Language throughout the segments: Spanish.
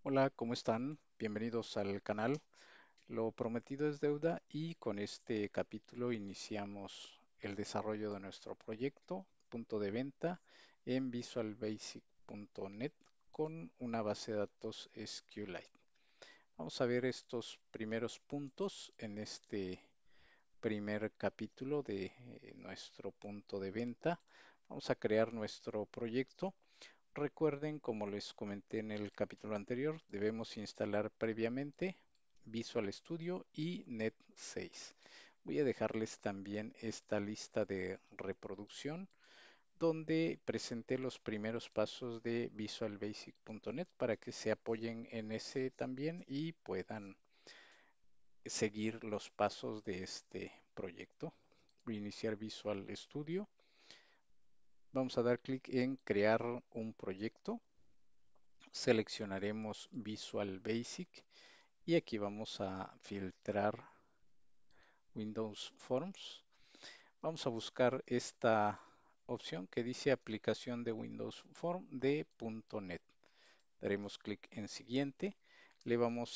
Hola, ¿cómo están? Bienvenidos al canal. Lo prometido es deuda y con este capítulo iniciamos el desarrollo de nuestro proyecto, punto de venta en visualbasic.net con una base de datos SQLite. Vamos a ver estos primeros puntos en este primer capítulo de nuestro punto de venta. Vamos a crear nuestro proyecto. Recuerden, como les comenté en el capítulo anterior, debemos instalar previamente Visual Studio y Net 6. Voy a dejarles también esta lista de reproducción donde presenté los primeros pasos de visualbasic.net para que se apoyen en ese también y puedan seguir los pasos de este proyecto. Voy a iniciar Visual Studio. Vamos a dar clic en crear un proyecto. Seleccionaremos Visual Basic y aquí vamos a filtrar Windows Forms. Vamos a buscar esta opción que dice aplicación de Windows Form de .NET. Daremos clic en siguiente. Le vamos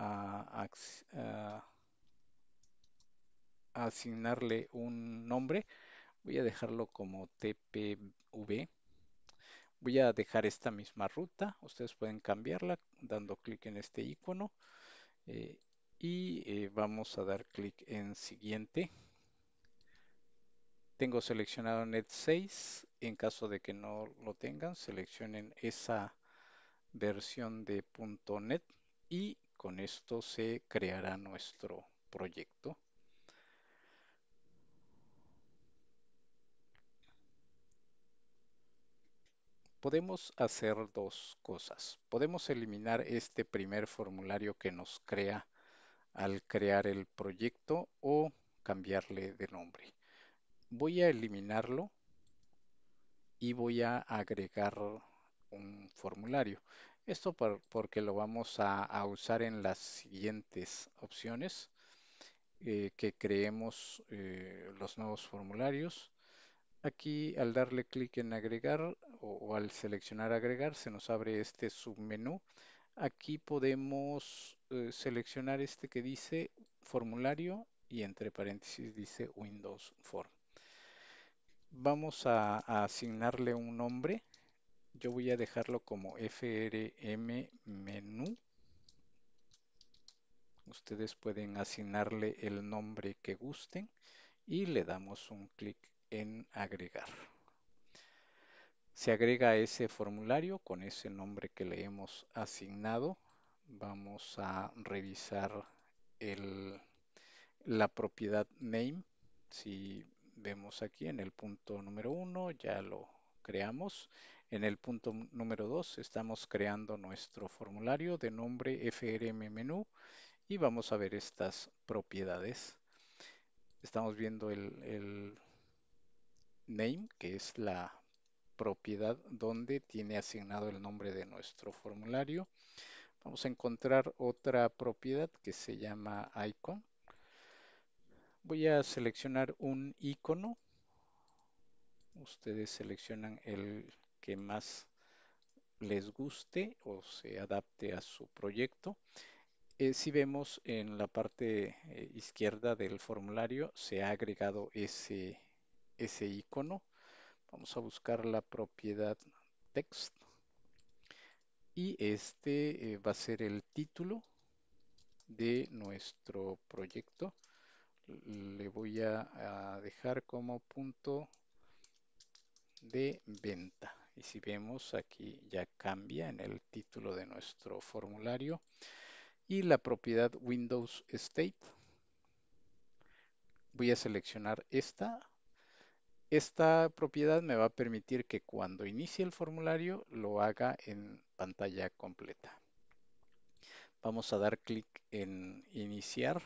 a asignarle un nombre. Voy a dejarlo como TPV. Voy a dejar esta misma ruta. Ustedes pueden cambiarla dando clic en este icono. eh, Vamos a dar clic en siguiente. Tengo seleccionado Net 6. En caso de que no lo tengan, seleccionen esa versión de .NET y con esto se creará nuestro proyecto. Podemos hacer dos cosas. Podemos eliminar este primer formulario que nos crea al crear el proyecto o cambiarle de nombre. Voy a eliminarlo y voy a agregar un formulario. Esto porque lo vamos a usar en las siguientes opciones, que creemos los nuevos formularios. Aquí al darle clic en agregar o al seleccionar agregar se nos abre este submenú. Aquí podemos seleccionar este que dice formulario y entre paréntesis dice Windows Form. Vamos a asignarle un nombre. Yo voy a dejarlo como FRM menú. Ustedes pueden asignarle el nombre que gusten y le damos un clic en agregar. Se agrega ese formulario con ese nombre que le hemos asignado. Vamos a revisar el, la propiedad name. Si vemos aquí en el punto número 1 ya lo creamos. En el punto número 2 estamos creando nuestro formulario de nombre FRM menú y vamos a ver estas propiedades. Estamos viendo el name, que es la propiedad donde tiene asignado el nombre de nuestro formulario. Vamos a encontrar otra propiedad que se llama icon. Voy a seleccionar un icono. Ustedes seleccionan el que más les guste o se adapte a su proyecto. Si vemos en la parte izquierda del formulario se ha agregado ese icono. Vamos a buscar la propiedad text y este va a ser el título de nuestro proyecto. Le voy a dejar como punto de venta. Y si vemos aquí ya cambia en el título de nuestro formulario. Y la propiedad Windows State. Voy a seleccionar esta. Esta propiedad me va a permitir que cuando inicie el formulario lo haga en pantalla completa. Vamos a dar clic en iniciar.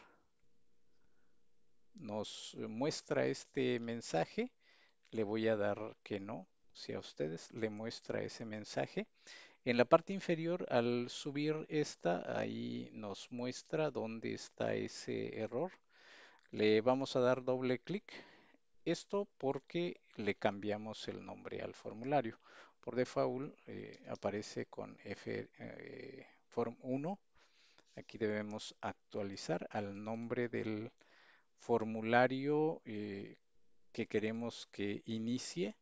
Nos muestra este mensaje. Le voy a dar que no. Si a ustedes le muestra ese mensaje. En la parte inferior, al subir esta, ahí nos muestra dónde está ese error. Le vamos a dar doble clic. Esto porque le cambiamos el nombre al formulario. Por default aparece con form 1. Aquí debemos actualizar al nombre del formulario que queremos que inicie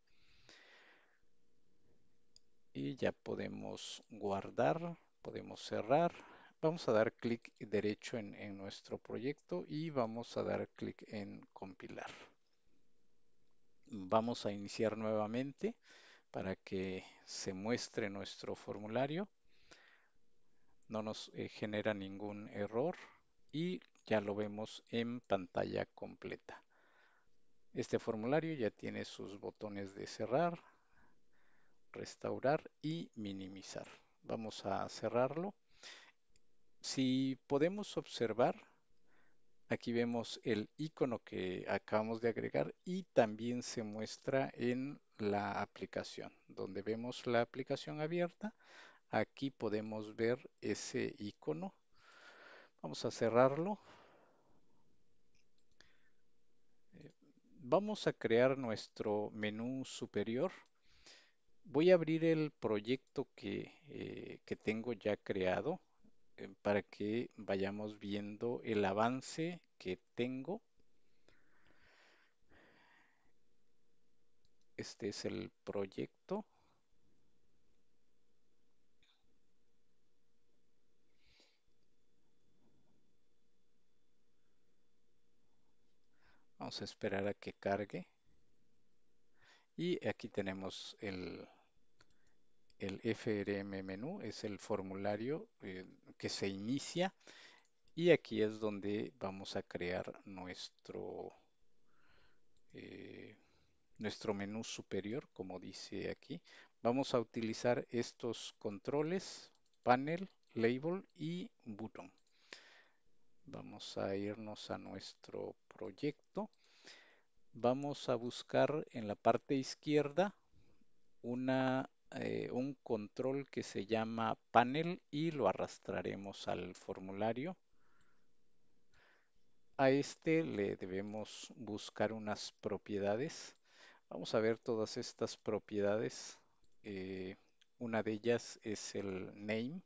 y ya podemos guardar, podemos cerrar. Vamos a dar clic derecho en nuestro proyecto y vamos a dar clic en compilar. Vamos a iniciar nuevamente para que se muestre nuestro formulario. No nos genera ningún error y ya lo vemos en pantalla completa. Este formulario ya tiene sus botones de cerrar, restaurar y minimizar. Vamos a cerrarlo. Si podemos observar, aquí vemos el icono que acabamos de agregar y también se muestra en la aplicación. Donde vemos la aplicación abierta, aquí podemos ver ese icono. Vamos a cerrarlo. Vamos a crear nuestro menú superior. Voy a abrir el proyecto que tengo ya creado para que vayamos viendo el avance que tengo. Este es el proyecto. Vamos a esperar a que cargue. Y aquí tenemos el FRM menú, es el formulario que se inicia. Y aquí es donde vamos a crear eh, nuestro menú superior, como dice aquí. Vamos a utilizar estos controles, panel, label y button. Vamos a irnos a nuestro proyecto. Vamos a buscar en la parte izquierda un control que se llama panel y lo arrastraremos al formulario. A este le debemos buscar unas propiedades. Vamos a ver todas estas propiedades. Una de ellas es el name.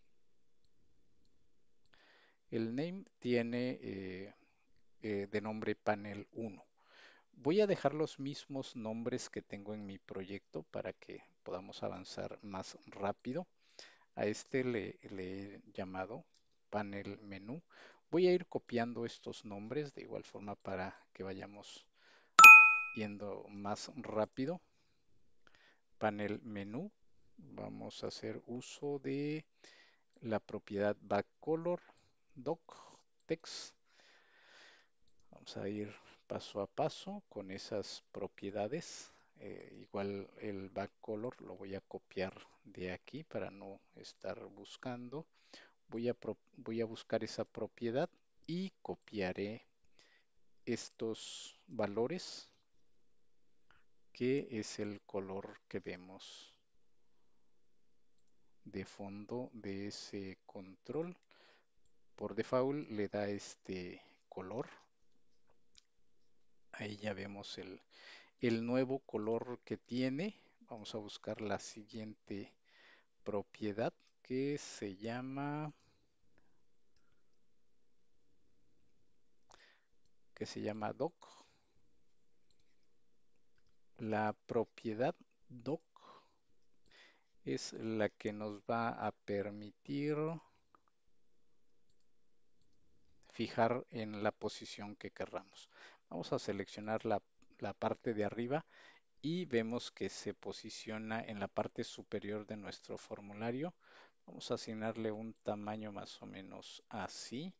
El name tiene de nombre panel 1. Voy a dejar los mismos nombres que tengo en mi proyecto para que podamos avanzar más rápido. A este le he llamado panel menú. Voy a ir copiando estos nombres de igual forma para que vayamos yendo más rápido. Panel menú. Vamos a hacer uso de la propiedad backcolor doc text. Vamos a ir paso a paso con esas propiedades. Igual el backcolor lo voy a copiar de aquí para no estar buscando. Voy a buscar esa propiedad y copiaré estos valores que es el color que vemos de fondo de ese control. Por default le da este color. Ahí ya vemos el nuevo color que tiene. Vamos a buscar la siguiente propiedad que se llama doc. La propiedad doc es la que nos va a permitir fijar en la posición que querramos. Vamos a seleccionar la parte de arriba y vemos que se posiciona en la parte superior de nuestro formulario. Vamos a asignarle un tamaño más o menos así.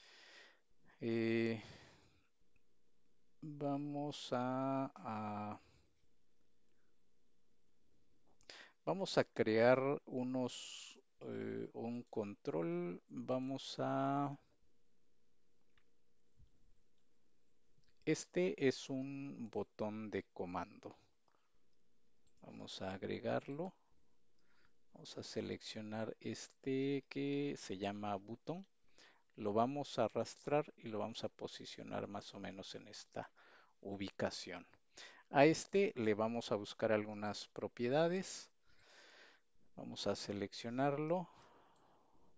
Eh, vamos a crear un control. Este es un botón de comando. Vamos a agregarlo. Vamos a seleccionar este que se llama botón. Lo vamos a arrastrar y lo vamos a posicionar más o menos en esta ubicación. A este le vamos a buscar algunas propiedades. Vamos a seleccionarlo.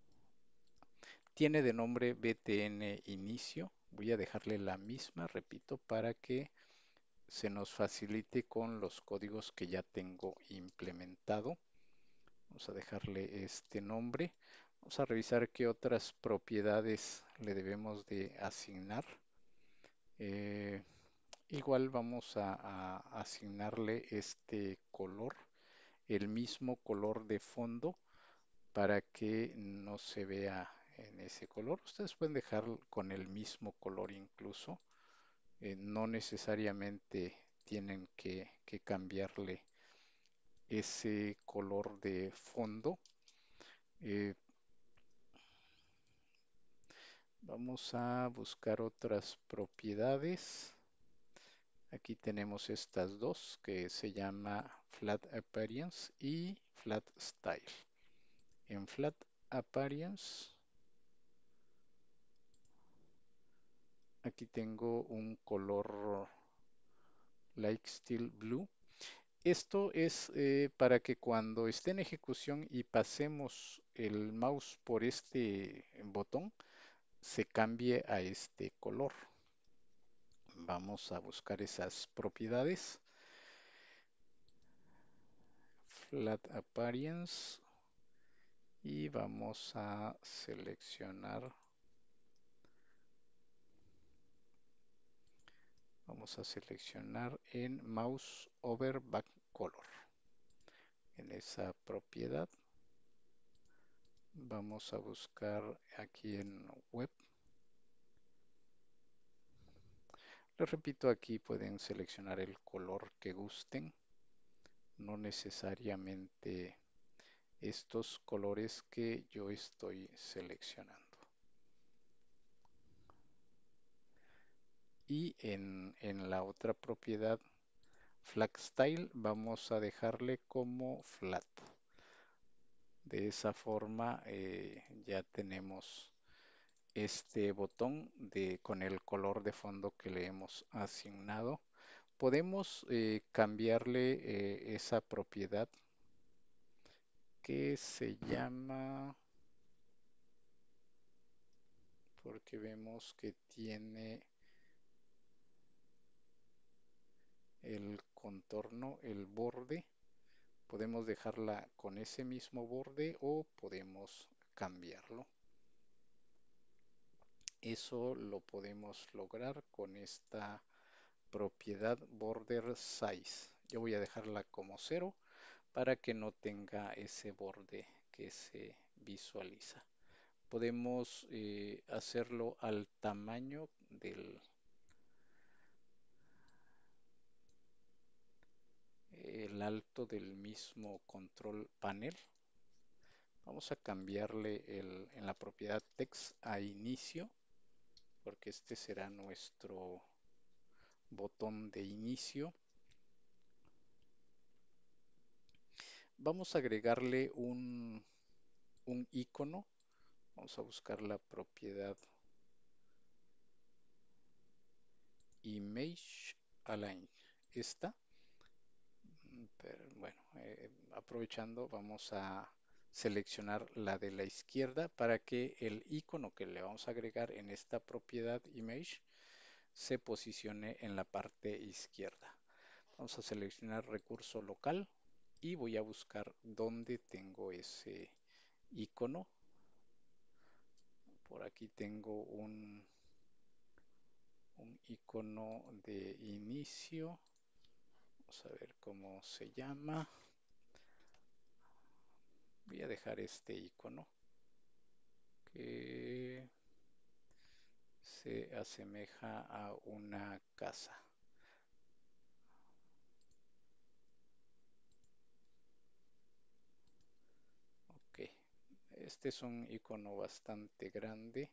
tiene de nombre BTN Inicio. Voy a dejarle la misma, repito, para que se nos facilite con los códigos que ya tengo implementado. Vamos a dejarle este nombre. Vamos a revisar qué otras propiedades le debemos de asignar. Eh, Igual vamos a asignarle este color, el mismo color de fondo para que no se vea en ese color. Ustedes pueden dejar con el mismo color incluso. No necesariamente tienen que cambiarle ese color de fondo. Eh, Vamos a buscar otras propiedades. Aquí tenemos estas dos que se llama Flat Appearance y Flat Style. En Flat Appearance, aquí tengo un color Like Steel Blue. Esto es para que cuando esté en ejecución y pasemos el mouse por este botón, se cambie a este color. Vamos a buscar esas propiedades. Flat Appearance. Y vamos a seleccionar. Vamos a seleccionar en Mouse Over Color. En esa propiedad. Vamos a buscar aquí en Web. Les repito, aquí pueden seleccionar el color que gusten. No necesariamente estos colores que yo estoy seleccionando. Y en la otra propiedad, Flag Style, vamos a dejarle como flat. De esa forma ya tenemos este botón con el color de fondo que le hemos asignado. Podemos cambiarle esa propiedad que se llama, porque vemos que tiene el contorno, el borde. Podemos dejarla con ese mismo borde o podemos cambiarlo. Eso lo podemos lograr con esta propiedad border size. Yo voy a dejarla como 0 para que no tenga ese borde que se visualiza. Podemos hacerlo al tamaño del el alto del mismo control panel. Vamos a cambiarle en la propiedad text a inicio, porque este será nuestro botón de inicio. Vamos a agregarle un icono. Vamos a buscar la propiedad Image Align. Esta. Pero bueno, aprovechando, vamos a seleccionar la de la izquierda para que el icono que le vamos a agregar en esta propiedad Image se posicione en la parte izquierda. Vamos a seleccionar recurso local y voy a buscar dónde tengo ese icono. Por aquí tengo un icono de inicio. Vamos a ver cómo se llama. Voy a dejar este icono que se asemeja a una casa. Ok, este es un icono bastante grande.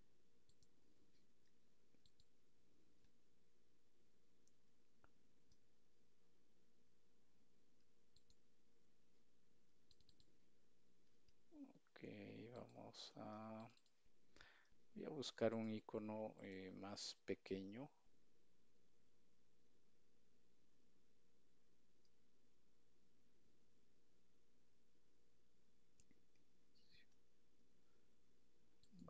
Ok, voy a buscar un icono más pequeño.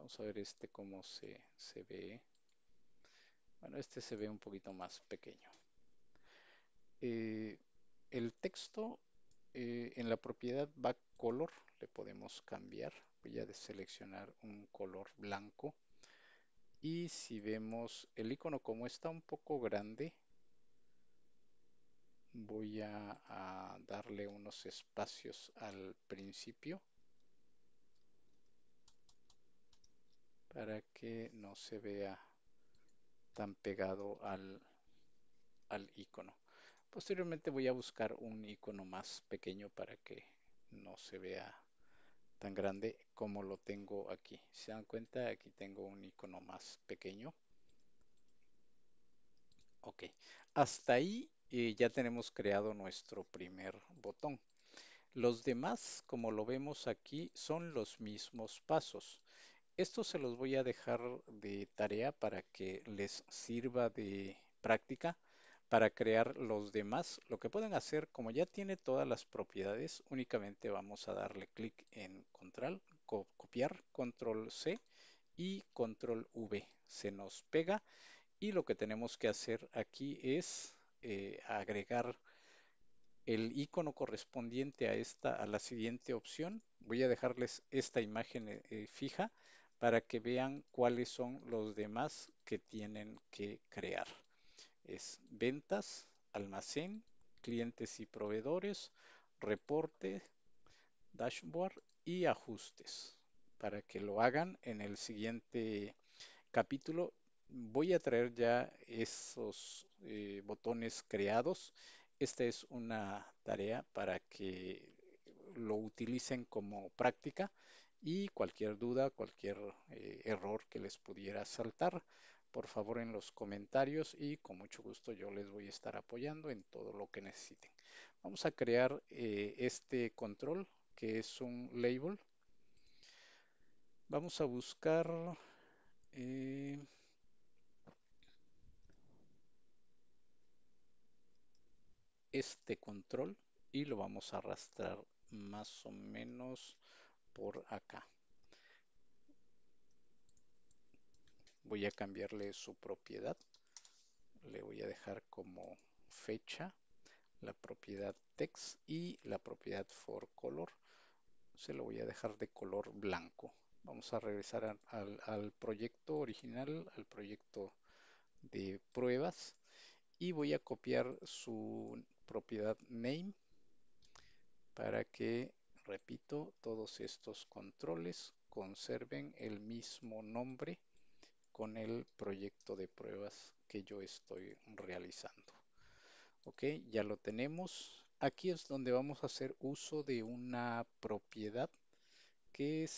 Vamos a ver este cómo se ve. Bueno, este se ve un poquito más pequeño. Eh, el texto en la propiedad backcolor le podemos cambiar. Voy a deseleccionar un color blanco. Y si vemos el icono como está un poco grande, voy a darle unos espacios al principio para que no se vea tan pegado al icono. Posteriormente voy a buscar un icono más pequeño para que no se vea tan grande como lo tengo aquí. Si se dan cuenta, aquí tengo un icono más pequeño. Ok, hasta ahí ya tenemos creado nuestro primer botón. Los demás, como lo vemos aquí, son los mismos pasos. Esto se los voy a dejar de tarea para que les sirva de práctica para crear los demás. Lo que pueden hacer, como ya tiene todas las propiedades, únicamente vamos a darle clic en control, copiar, control C y control V. Se nos pega y lo que tenemos que hacer aquí es agregar el icono correspondiente a a la siguiente opción. Voy a dejarles esta imagen fija para que vean cuáles son los demás que tienen que crear. Es ventas, almacén, clientes y proveedores, reporte, dashboard y ajustes. Para que lo hagan en el siguiente capítulo, voy a traer ya esos botones creados. Esta es una tarea para que lo utilicen como práctica y cualquier duda, cualquier error que les pudiera saltar, por favor en los comentarios y con mucho gusto yo les voy a estar apoyando en todo lo que necesiten. Vamos a crear este control que es un label. Vamos a buscar eh, este control y lo vamos a arrastrar más o menos por acá. Voy a cambiarle su propiedad. Le voy a dejar como fecha la propiedad text y la propiedad for color. Se lo voy a dejar de color blanco. Vamos a regresar al proyecto original, al proyecto de pruebas y voy a copiar su propiedad name para que, repito, todos estos controles conserven el mismo nombre con el proyecto de pruebas que yo estoy realizando. Ok, ya lo tenemos. Aquí es donde vamos a hacer uso de una propiedad que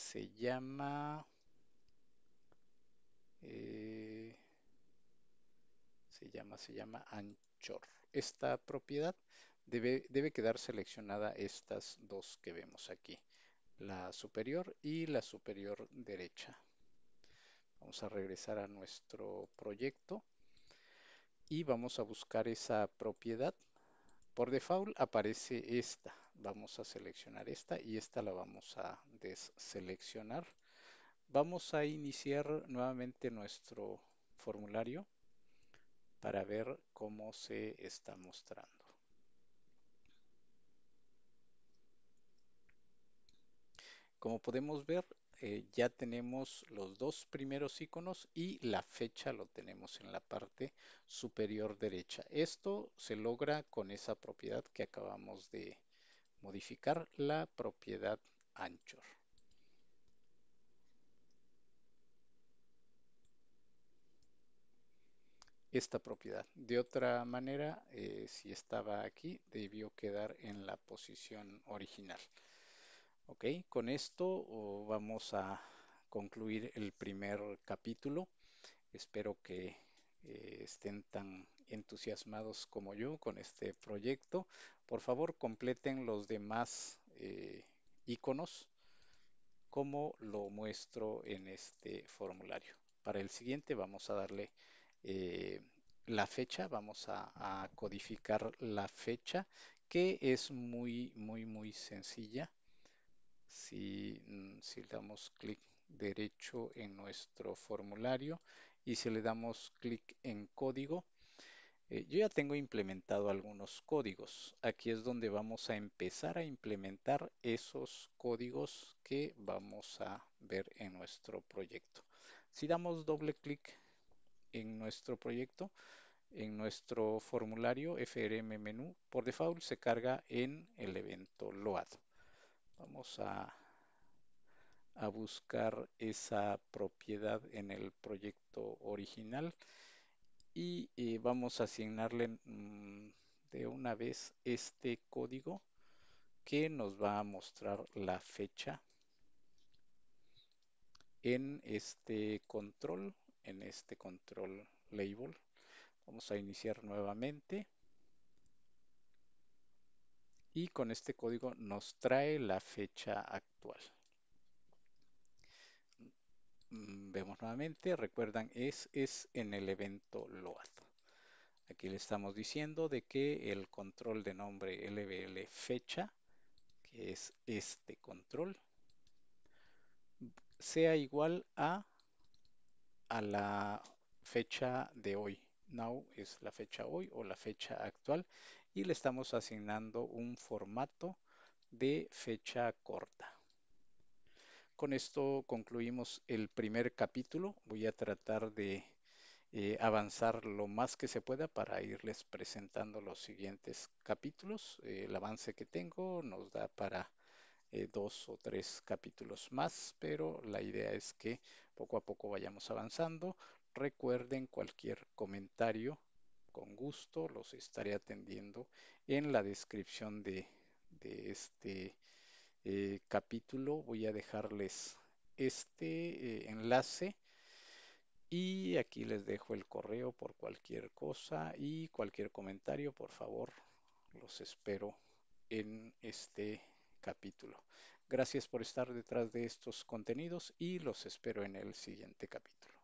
eh, se llama Anchor. Esta propiedad debe quedar seleccionada estas dos que vemos aquí, la superior y la superior derecha. Vamos a regresar a nuestro proyecto y vamos a buscar esa propiedad. Por default aparece esta. Vamos a seleccionar esta y esta la vamos a deseleccionar. Vamos a iniciar nuevamente nuestro formulario para ver cómo se está mostrando. Como podemos ver, ya tenemos los dos primeros iconos y la fecha lo tenemos en la parte superior derecha. Esto se logra con esa propiedad que acabamos de modificar, la propiedad Anchor. Esta propiedad. De otra manera, si estaba aquí, debió quedar en la posición original. Ok, con esto vamos a concluir el primer capítulo. Espero que estén tan entusiasmados como yo con este proyecto. Por favor, completen los demás iconos como lo muestro en este formulario. Para el siguiente vamos a darle eh, la fecha, vamos a codificar la fecha que es muy sencilla. Si le damos clic derecho en nuestro formulario y si le damos clic en código, yo ya tengo implementado algunos códigos. Aquí es donde vamos a empezar a implementar esos códigos que vamos a ver en nuestro proyecto. Si damos doble clic en nuestro proyecto, en nuestro formulario FRM menú, por default se carga en el evento load. Vamos a buscar esa propiedad en el proyecto original y vamos a asignarle de una vez este código que nos va a mostrar la fecha en este control label. Vamos a iniciar nuevamente y con este código nos trae la fecha actual. Vemos nuevamente, recuerdan, es en el evento load. Aquí le estamos diciendo de que el control de nombre LBL fecha, que es este control, sea igual a la fecha de hoy. Now es la fecha hoy o la fecha actual y le estamos asignando un formato de fecha corta. Con esto concluimos el primer capítulo. Voy a tratar de avanzar lo más que se pueda para irles presentando los siguientes capítulos. El avance que tengo nos da para 2 o 3 capítulos más, pero la idea es que poco a poco vayamos avanzando. Recuerden cualquier comentario, con gusto los estaré atendiendo en la descripción de este capítulo. Voy a dejarles este enlace y aquí les dejo el correo por cualquier cosa y cualquier comentario, por favor, los espero en este capítulo. Gracias por estar detrás de estos contenidos y los espero en el siguiente capítulo.